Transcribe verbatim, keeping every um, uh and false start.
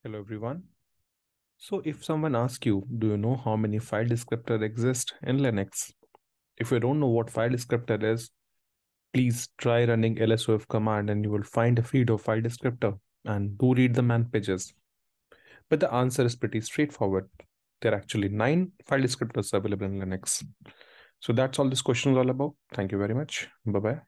Hello everyone. So if someone asks you, do you know how many file descriptors exist in Linux? If you don't know what file descriptor is, please try running L S O F command and you will find a feed of file descriptor and do read the man pages. But the answer is pretty straightforward. There are actually nine file descriptors available in Linux. So that's all this question is all about. Thank you very much. Bye-bye.